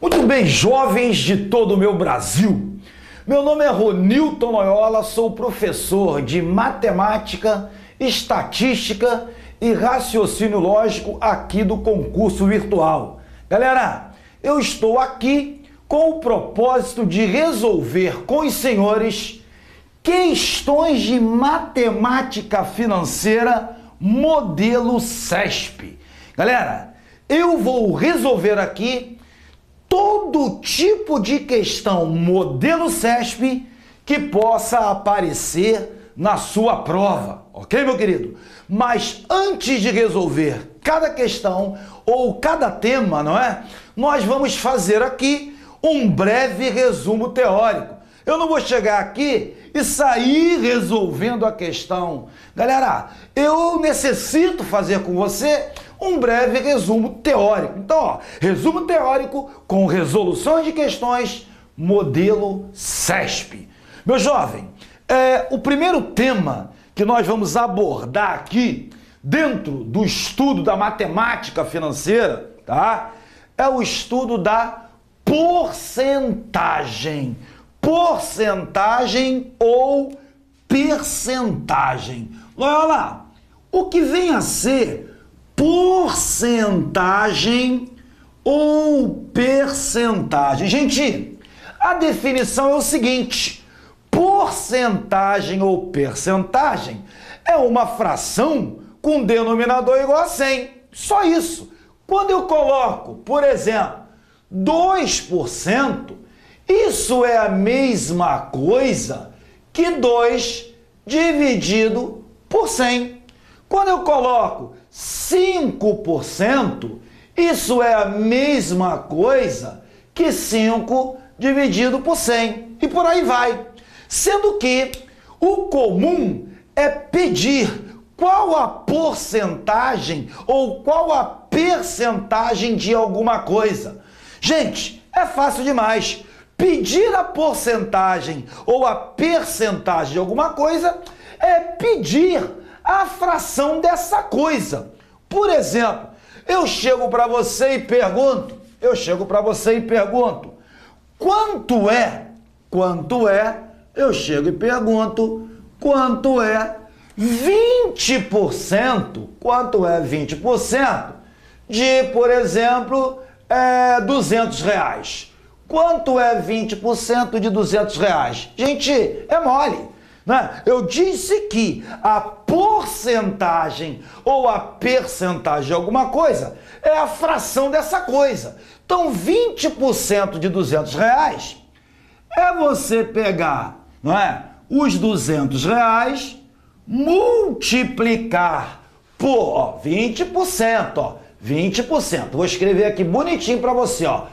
Muito bem, jovens de todo o meu Brasil. Meu nome é Ronilton Loyola, sou professor de matemática, estatística e raciocínio lógico aqui do concurso virtual. Galera, eu estou aqui com o propósito de resolver com os senhores questões de matemática financeira modelo CESP. Galera, eu vou resolver aqui todo tipo de questão modelo CESP que possa aparecer na sua prova, ok, meu querido? Mas antes de resolver cada questão ou cada tema, não é? Nós vamos fazer aqui um breve resumo teórico. Eu não vou chegar aqui e sair resolvendo a questão. Galera, eu necessito fazer com você um breve resumo teórico. Então, ó, resumo teórico com resoluções de questões, modelo CESP. Meu jovem, o primeiro tema que nós vamos abordar aqui, dentro do estudo da matemática financeira, tá? É o estudo da porcentagem. Porcentagem ou percentagem. Olha lá, o que vem a ser porcentagem ou percentagem? Gente, a definição é o seguinte: porcentagem ou percentagem é uma fração com denominador igual a 100. Só isso. Quando eu coloco, por exemplo, 2%, isso é a mesma coisa que 2 dividido por 100. Quando eu coloco 5%, isso é a mesma coisa que 5 dividido por 100. E por aí vai. Sendo que o comum é pedir qual a porcentagem ou qual a percentagem de alguma coisa. Gente, é fácil demais. Pedir a porcentagem ou a percentagem de alguma coisa é pedir a fração dessa coisa. Por exemplo, eu chego para você e pergunto, quanto é? Eu chego e pergunto, quanto é 20%? Quanto é 20% de, por exemplo, R$200? Quanto é 20% de R$200? Gente, é mole, né? Eu disse que a porcentagem ou a percentagem de alguma coisa é a fração dessa coisa. Então, 20% de R$200 é você pegar, não é, os R$200, multiplicar por 20%, 20%. Vou escrever aqui bonitinho para você, ó.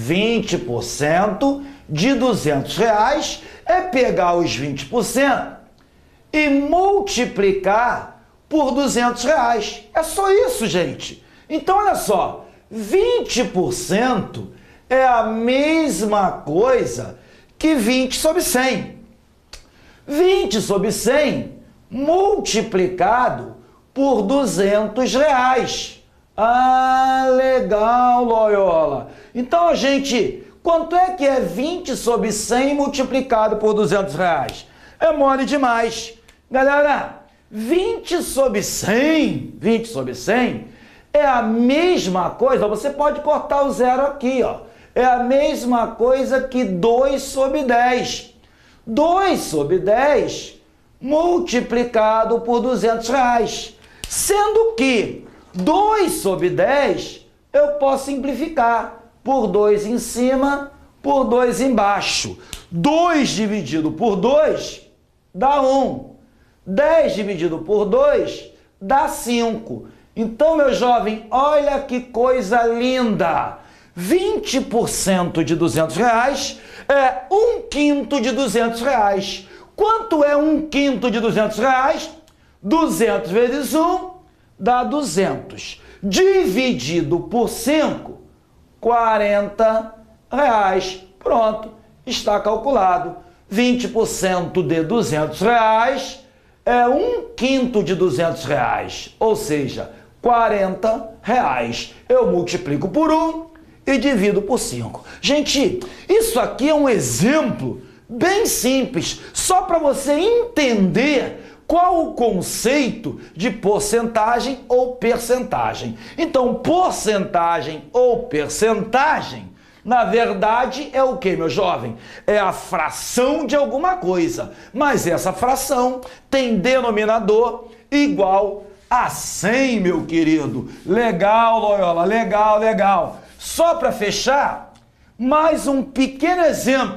20% de R$200 é pegar os 20% e multiplicar por R$200. É só isso, gente. Então, olha só, 20% é a mesma coisa que 20 sobre 100. 20 sobre 100 multiplicado por R$200. Ah, legal, Loyola. Então, gente, quanto é que é 20 sobre 100 multiplicado por R$200? É mole demais. Galera, 20 sobre 100 é a mesma coisa. Você pode cortar o zero aqui, ó. É a mesma coisa que 2 sobre 10. 2 sobre 10 multiplicado por R$200. Sendo que 2 sobre 10 eu posso simplificar por 2 em cima, por 2 embaixo. 2 dividido por 2 dá 1. 10 dividido por 2 dá 5. Então, meu jovem, olha que coisa linda! 20% de R$200 é 1/5 de R$200. Quanto é 1/5 de R$200? 200 vezes 1 dá 200. Dividido por 5, R$40. Pronto, está calculado. 20% de R$200 é 1/5 de R$200, ou seja, R$40. Eu multiplico por 1 e divido por 5. Gente, isso aqui é um exemplo bem simples, só para você entender qual o conceito de porcentagem ou percentagem. Então, porcentagem ou percentagem, na verdade, é o que, meu jovem? É a fração de alguma coisa, mas essa fração tem denominador igual a 100, meu querido. Legal, Loyola, legal, legal. Só para fechar, mais um pequeno exemplo.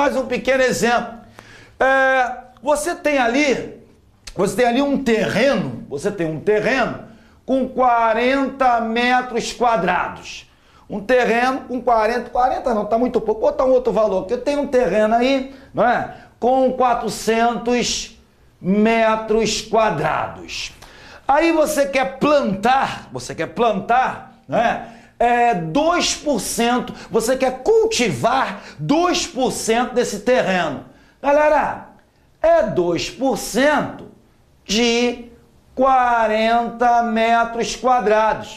Você tem ali um terreno, com 40 metros quadrados. Um terreno com 40 não, tá muito pouco, vou botar um outro valor, porque eu tenho um terreno aí, não é? Com 400 metros quadrados. Aí você quer plantar, né? 2%, você quer cultivar 2% desse terreno. Galera, é 2% de 40 metros quadrados.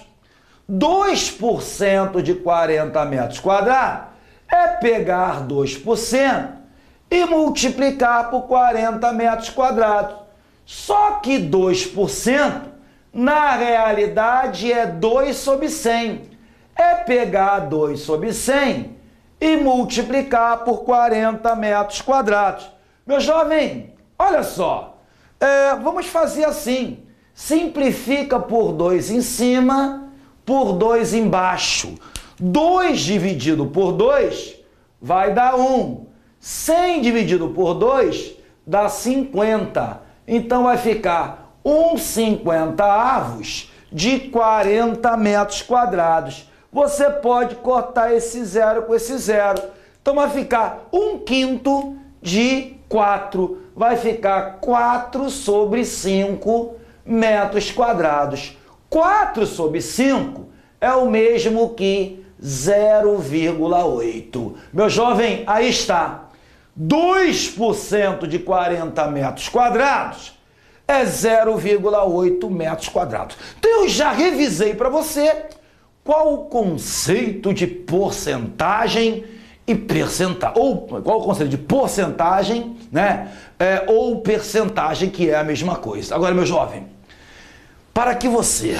2% de 40 metros quadrados é pegar 2% e multiplicar por 40 metros quadrados. Só que 2%, na realidade, é 2 sobre 100. É pegar 2 sobre 100 e multiplicar por 40 metros quadrados. Meu jovem, olha só, vamos fazer assim. Simplifica por 2 em cima, por 2 embaixo. 2 dividido por 2 vai dar 1. 100 dividido por 2 dá 50. Então vai ficar 1/50 de 40 metros quadrados. Você pode cortar esse zero com esse zero. Então vai ficar 1/5 de 4. Vai ficar 4 sobre 5 metros quadrados. 4 sobre 5 é o mesmo que 0,8. Meu jovem, aí está. 2% de 40 metros quadrados é 0,8 metros quadrados. Então eu já revisei para você qual o conceito de porcentagem e percentagem, ou qual o conceito de porcentagem, né? Ou percentagem, que é a mesma coisa. Agora, meu jovem, para que você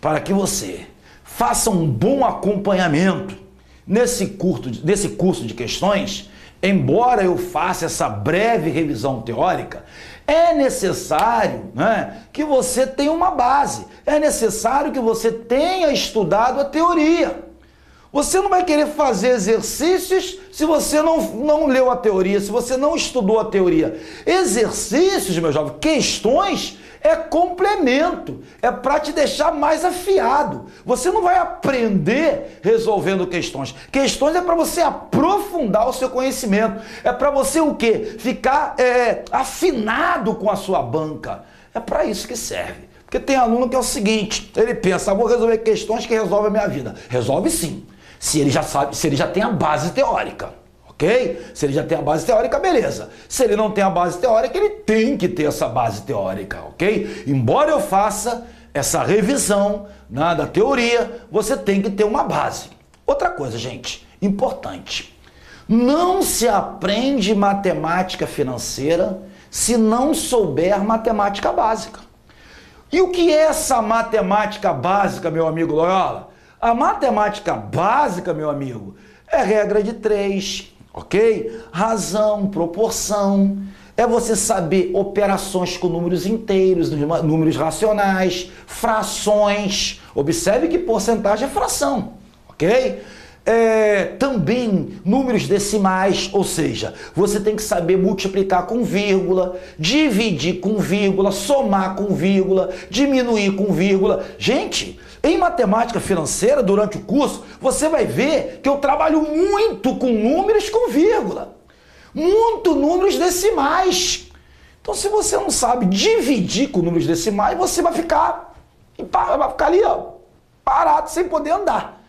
faça um bom acompanhamento nesse curso de questões, embora eu faça essa breve revisão teórica, é necessário, né, que você tenha uma base, é necessário que você tenha estudado a teoria. Você não vai querer fazer exercícios se você não leu a teoria, se você não estudou a teoria. Exercícios, meu jovem, questões, é complemento, é para te deixar mais afiado. Você não vai aprender resolvendo questões. Questões é para você aprofundar o seu conhecimento. É para você o quê? Ficar afinado com a sua banca. É para isso que serve. Porque tem aluno que é o seguinte, ele pensa, vou resolver questões que resolvem a minha vida. Resolve sim, se ele já sabe, se ele já tem a base teórica. Ok? Se ele já tem a base teórica, beleza. Se ele não tem a base teórica, ele tem que ter essa base teórica, ok? Embora eu faça essa revisão, né, da teoria, você tem que ter uma base. Outra coisa, gente, importante. Não se aprende matemática financeira se não souber matemática básica. E o que é essa matemática básica, meu amigo Loyola? A matemática básica, meu amigo, é regra de 3, ok? Razão, proporção, é você saber operações com números inteiros, números racionais, frações. Observe que porcentagem é fração, ok? Também números decimais, ou seja, você tem que saber multiplicar com vírgula, dividir com vírgula, somar com vírgula, diminuir com vírgula. Gente, em matemática financeira, durante o curso, você vai ver que eu trabalho muito com números com vírgula, muito números decimais. Então, se você não sabe dividir com números decimais, você vai ficar ali, ó, parado, sem poder andar.